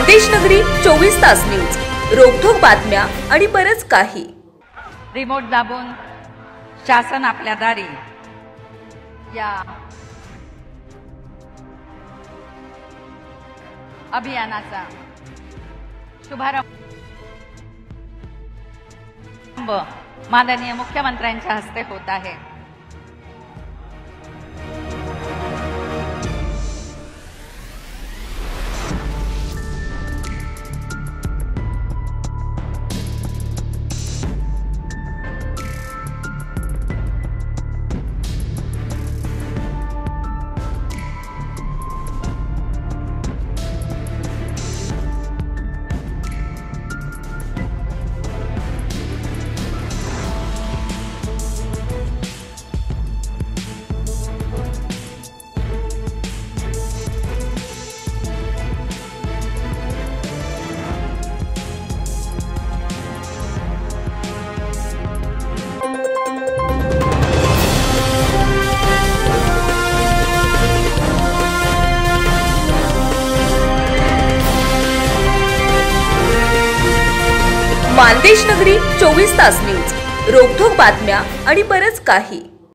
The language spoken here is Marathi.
मानदेश नगरी 24 तास न्यूज, रोखोक बातम्या आणि बरच काही। रिमोट दाबून शासन आपल्या दारी या अभियानाचा शुभारंभ माननीय मुख्यमंत्र्यांच्या हस्ते होत आहे। मानदेश नगरी 24 तास न्यूज, रोखोक बातम्या आणि बरच काही।